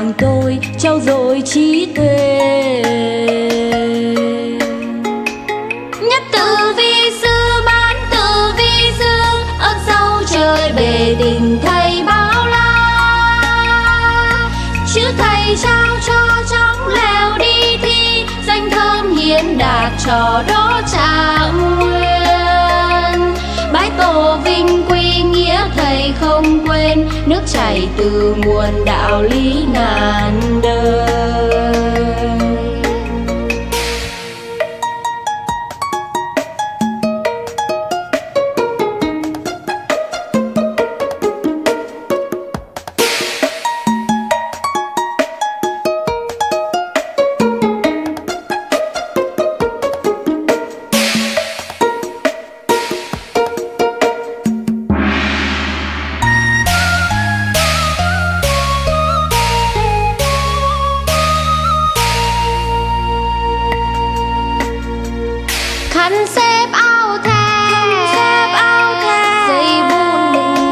làng tôi trau dồi trí tuệ. Nhất từ vi sư bán từ vi sư, ơn sâu trời bề tình thầy bao la. Chữ thầy trao cho chóng lèo đi thi, danh thơm hiến đạt trò đó trạng nguyên. Bái tổ vinh quy nghĩa thầy không quên, nước chảy từ nguồn đạo lý ngàn đời. Khăn xếp áo the, giấy bút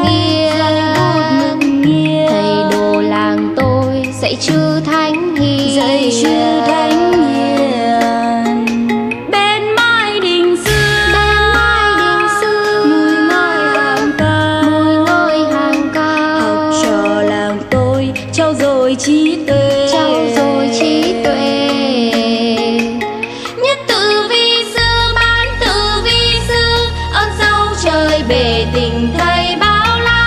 mực nghiêng, thầy đồ làng tôi dạy chữ thánh hiền, bên mái đình xưa, mùi ngôi hàng ca, học trò làng tôi trau dồi trí tuệ. Bề tình thầy bao la,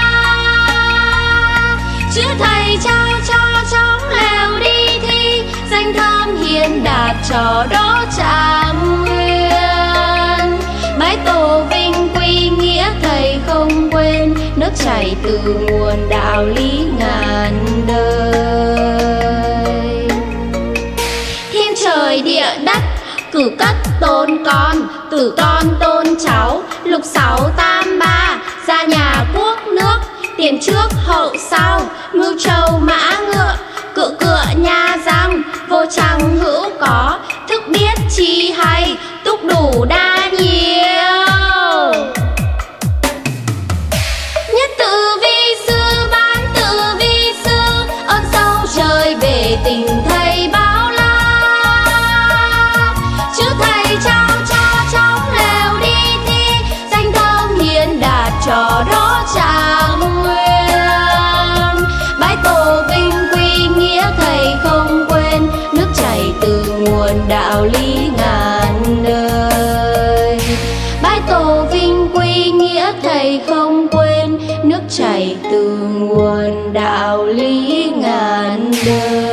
chữ thầy trao cho chóng lèo đi thi, danh thơm hiến đạt trò đó trạng nguyên. Bái tổ vinh quy nghĩa thầy không quên, nước chảy từ nguồn đạo lý ngàn đời. Thiên trời địa đất cử cất tôn con, từ con tôn cháu, lục sáu tam ba, gia nhà quốc nước, tiền trước hậu sau, mưu trầu mã ngựa, cựa cựa nhà răng, vô chẳng hữu có, thức biết chi hay, túc đủ đa nhiều. Nhất từ vi sư bán từ vi sư, ơn sâu trời bề tình thầy bao la. Chữ thầy trao cho chóng lèo đi thi, danh thơm hiến đạt trò đó trạng nguyên. Bái tổ vinh quy nghĩa thầy không quên, nước chảy từ nguồn đạo lý ngàn đời. Bái tổ vinh quy nghĩa thầy không quên, nước chảy từ nguồn đạo lý ngàn đời.